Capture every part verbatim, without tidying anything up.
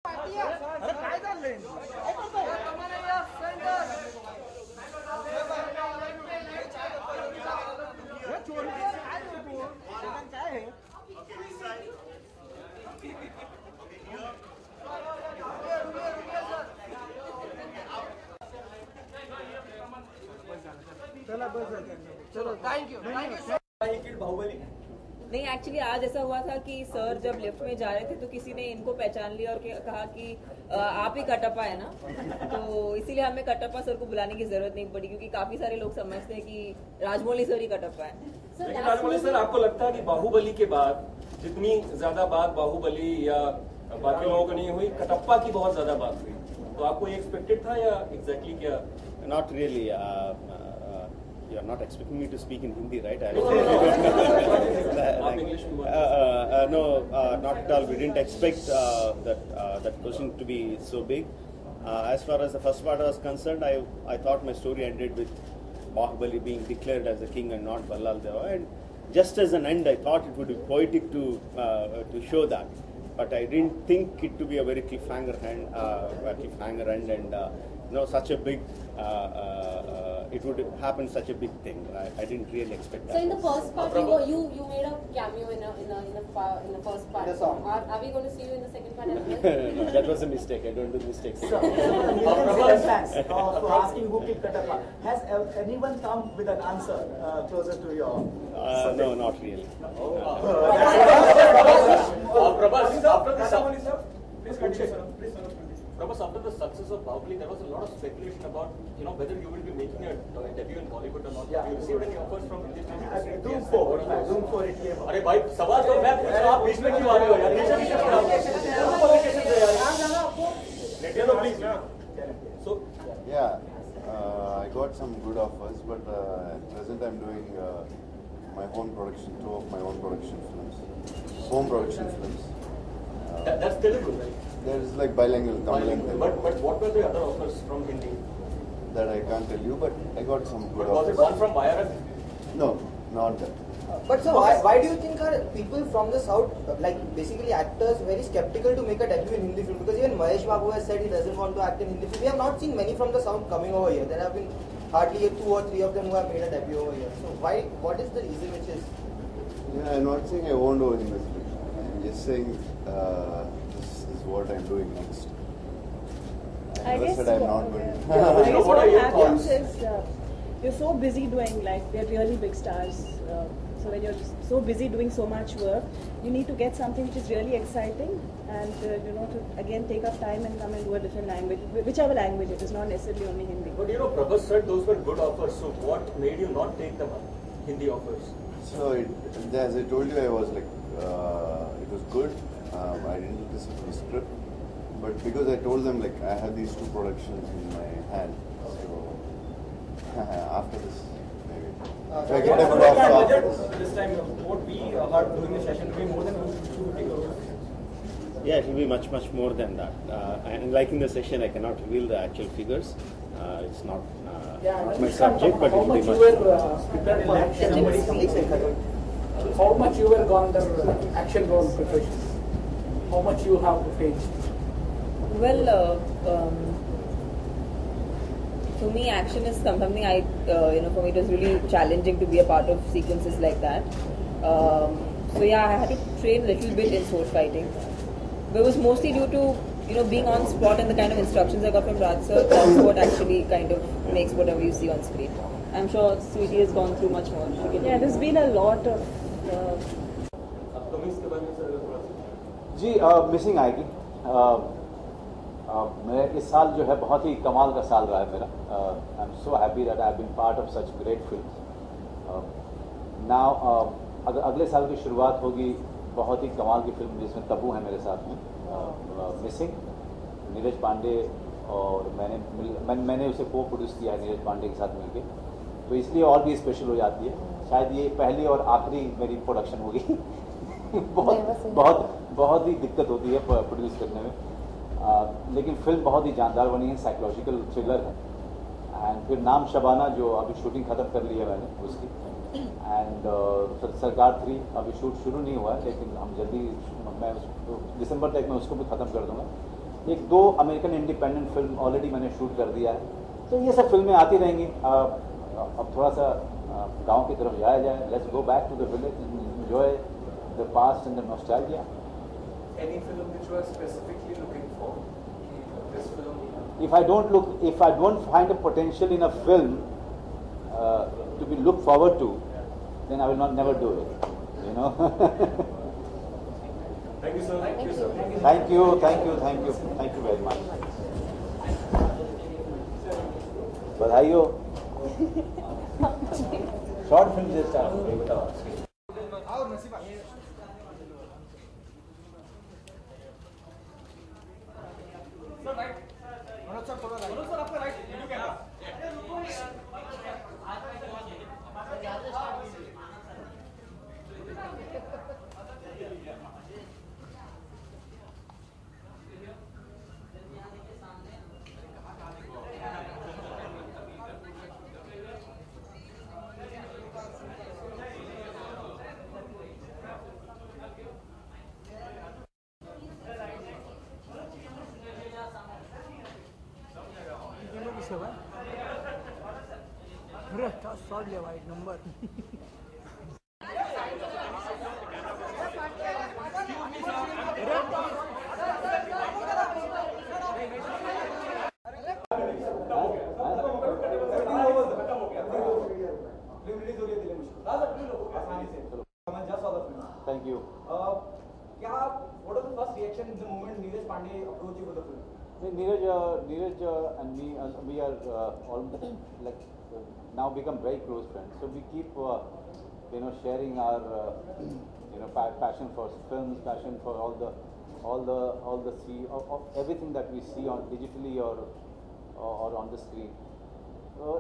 अरे काय चाललंय चला बस चलो थैंक यू बाहुबली। नहीं, एक्चुअली आज ऐसा हुआ था कि सर जब लिफ्ट में जा रहे थे तो किसी ने इनको पहचान लिया और कहा कि आप ही कटप्पा है ना, तो इसीलिए हमें कटप्पा सर को बुलाने की जरूरत नहीं पड़ी क्योंकि काफी सारे लोग समझते हैं कि राजमौली सर ही कटप्पा है। लेकिन राजमौली सर, आपको लगता है कि बाहुबली के बाद जितनी ज्यादा बात बाहुबली या बाकी लोगों को नहीं हुई, कटप्पा की बहुत ज्यादा बात हुई, तो आपको ये एक्सपेक्टेड था या एग्जैक्टली क्या? Not really. Uh, uh, you are not expecting me to speak in Hindi, right? I like, uh, uh, no, uh, not at all. We didn't expect uh, that uh, that question to be so big. Uh, as far as the first part was concerned, I I thought my story ended with Bahubali being declared as the king and not Ballal Deva. And just as an end, I thought it would be poetic to uh, to show that. But I didn't think it to be a very cliffhanger end, uh, a cliffhanger end, and uh, you know, such a big. Uh, uh, it would happen such a big thing. I, I didn't really expect that. So in the first part, you, you you made a cameo in a in a in a, in the first part. The song. Are, are we going to see you in the second part as well? No, that was a mistake. I don't do mistakes. So, millions fans of asking who killed Katappa. Has anyone come with an answer uh, closer to your? Uh, no, not really. Prabhas, after the please continue, sir. Please, sir. Prabhas, after the success of Bahubali, there was a lot of speculation about, you know, whether you will be making a debut in Bollywood or not. Yeah. Have you received any offers from Indian industry? Doom four, Doom four it came. अरे भाई, सवाल तो मैं पूछ रहा हूँ, आप बीच में क्यों आ रहे हो यार? नीचे नीचे खड़ा हो। Qualifications है यार। Let me know, please. So, yeah, uh, I got some good offers, but uh, at present I'm doing uh, my own production, two of my own production films, home production films. Uh, that, that's Telugu, right? There is like bilingual Tamil and Telugu. But but what were the other offers from Hindi? That I can't tell you, but I got some good But was offers. it one from Vayarak? No, not that. But so why, why do you think are people from the south, like basically actors, very skeptical to make a debut in Hindi film? Because even Mahesh Babu has said he doesn't want to act in Hindi film. We have not seen many from the south coming over here. There have been hardly two or three of them who have made a debut over here. So why? What is the reason which is? Yeah, I'm not saying I won't do in this film. I'm just saying uh, this is what I'm doing next. I I never guess said I'm what, not going. yeah. to. I guess What what, are your happens thoughts? is uh, you're so busy doing, like, they're really big stars. Uh, so when you're just so busy doing so much work, you need to get something which is really exciting and, uh, you know, to again take up time and come and do a different language, whichever language it is, not necessarily only Hindi. But you know, Prabhas said those were good offers. So what made you not take them up? Hindi offers? So, it, as I told you, I was like, uh, it was good. Um, I didn't listen to the script, but because I told them like I have these two productions in my hand, so after this, maybe if I get a good offer after this. This time, what we heard during the session to be more than two hundred fifty crores. Yeah, it will be much, much more than that. Uh, and like in the session, I cannot reveal the actual figures. Uh, it's not, uh, not my subject, but it will be much more. Uh, prepared for action? How much you were gone the action role preparation? How much you have to face? Well, uh, um, for me, action is something I, uh, you know, for me it was really challenging to be a part of sequences like that. Um, so yeah, I had to train a little bit in sword fighting. But it was mostly due to, you know, being on spot and the kind of instructions I got from Raj sir. That's what actually kind of makes whatever you see on screen. I'm sure Sweetie has gone through much more. Yeah, there's been a lot of... Uh, जी missing आएगी. मैं इस साल जो है बहुत ही कमाल का साल रहा है मेरा. I am so happy that I have been part of such great films. Now अगर अगले साल की शुरुआत होगी बहुत ही कमाल की फिल्म जिसमें तब्बू है मेरे साथ में, मिसिंग, नीरज पांडे और मैंने मैं, मैंने उसे को प्रोड्यूस किया है नीरज पांडे के साथ मिलके, तो इसलिए और भी स्पेशल हो जाती है. शायद ये पहली और आखिरी मेरी प्रोडक्शन होगी. बहुत बहुत बहुत ही दिक्कत होती है प्रोड्यूस करने में, आ, लेकिन फिल्म बहुत ही जानदार बनी है, साइकोलॉजिकल थ्रिलर है. एंड फिर नाम शबाना जो अभी शूटिंग ख़त्म कर ली है मैंने उसकी, एंड uh, सरकार थ्री अभी शूट शुरू नहीं हुआ है लेकिन हम जल्दी मैं दिसंबर तक मैं उसको भी ख़त्म कर दूंगा. एक दो अमेरिकन इंडिपेंडेंट फिल्म ऑलरेडी मैंने शूट कर दिया है, तो ये सब फिल्में आती रहेंगी। अब थोड़ा सा गांव की तरफ जाया जाए, let's go back to the village and enjoy the past and the nostalgia. Any film which you are specifically looking for? This film. If I don't look, if I don't find a potential in a film uh, to be looked forward to, then I will not never do it. You know. Thank you, sir. Thank you, sir. Thank you, thank you, thank you, thank you very much. बधाइयो। Short film से start बताओ। Number Thank you. Uh, क्या what was the first reaction in the moment Neeraj Pandey approached you for the film? Neeraj, uh, Neeraj uh, and me, uh, we are uh, almost like uh, now become very close friends. So we keep, uh, you know, sharing our, uh, you know, pa passion for films, passion for all the, all the, all the see, of, of everything that we see on digitally or, or, or on the screen. Uh,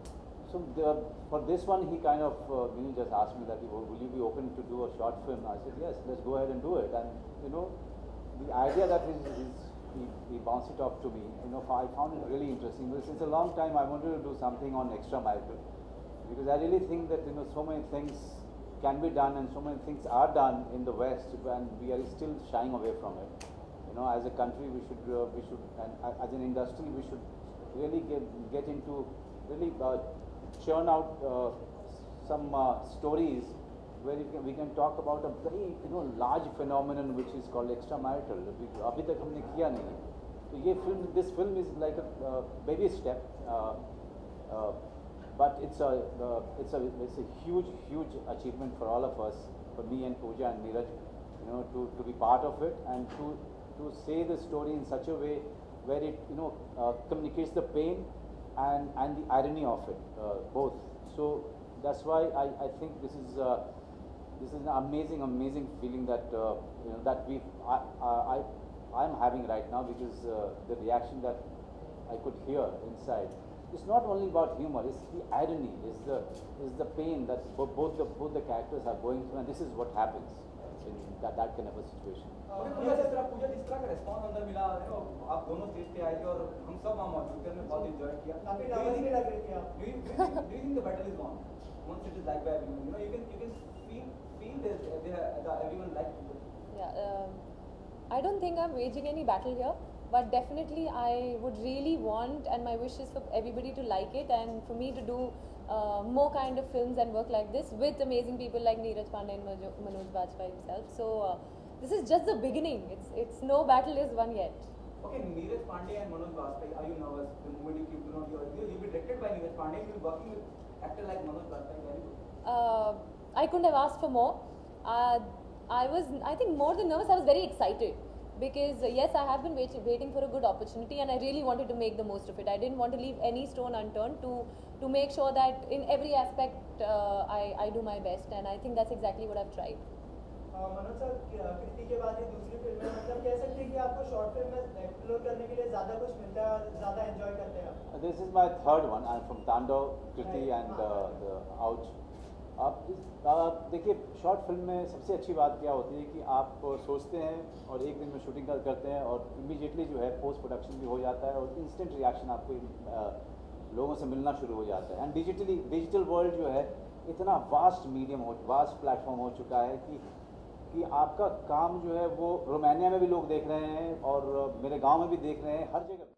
so the, for this one, he kind of, uh, you know, just asked me that, will you be open to do a short film? I said yes, let's go ahead and do it. And you know, the idea that is. is He, he bounced it off to me. You know, I found it really interesting. Because since a long time, I wanted to do something on extramarital, because I really think that you know so many things can be done and so many things are done in the West, and we are still shying away from it. You know, as a country, we should uh, we should, and uh, as an industry, we should really get get into really uh, churn out uh, some uh, stories where you can, we can talk about a very you know large phenomenon which is called extramarital. अभी तक हमने किया नहीं है, तो ये film, this film is like a uh, baby step, uh, uh, but it's a uh, it's a it's a huge huge achievement for all of us, for me and Pooja and Neeraj, you know, to to be part of it and to to say the story in such a way where it you know uh, communicates the pain and and the irony of it, uh, both. So that's why I I think this is. Uh, This is an amazing, amazing feeling that uh, you know that we I I I am having right now, because uh, the reaction that I could hear inside. It's not only about humor; it's the irony, it's the it's the pain that both the both the characters are going through, and this is what happens in that that kind of a situation. पूजा जिस तरह पूजा जिस तरह का response अंदर मिला, आप दोनों stage पे आए थे और हम सब वहाँ मौजूद थे, हमने बहुत एंजॉय किया। काफी नर्वस भी लग रही थी आप। Do you think the battle is won? Once it is like that, you know, you can you can feel. Feel that they are, everyone likes it. Yeah, um, I don't think I'm waging any battle here, but definitely I would really want, and my wish is for everybody to like it, and for me to do uh, more kind of films and work like this with amazing people like Neeraj Pandey and Manoj Bajpayee himself. So uh, this is just the beginning. It's it's no battle is won yet. Okay, Neeraj Pandey and Manoj Bajpayee, are you nervous the moment you keep you know you'll be directed by Neeraj Pandey, you'll be working with actor like Manoj Bajpayee? Very good. Uh, I couldn't have asked for more. Uh, I was, I think, more than nervous. I was very excited because uh, yes, I have been wait waiting for a good opportunity, and I really wanted to make the most of it. I didn't want to leave any stone unturned to to make sure that in every aspect uh, I I do my best, and I think that's exactly what I've tried. Manoj sir, Kriti के बाद ये दूसरी film है, मतलब कह सकते हैं कि आपको शॉर्ट फिल्म में एक्सप्लोर करने के लिए ज़्यादा कुछ मिलता है और ज़्यादा एंजॉय करते हैं आप। This is my third one. I'm from Tandav, Kriti and uh, the Ouch. आप इस देखिए, शॉर्ट फिल्म में सबसे अच्छी बात क्या होती है कि आप सोचते हैं और एक दिन में शूटिंग कर करते हैं और इमीडिएटली जो है पोस्ट प्रोडक्शन भी हो जाता है और इंस्टेंट रिएक्शन आपको आ, लोगों से मिलना शुरू हो जाता है। एंड डिजिटली डिजिटल वर्ल्ड जो है इतना वास्ट मीडियम हो वास्ट प्लेटफॉर्म हो चुका है कि कि आपका काम जो है वो रोमानिया में भी लोग देख रहे हैं और मेरे गांव में भी देख रहे हैं, हर जगह।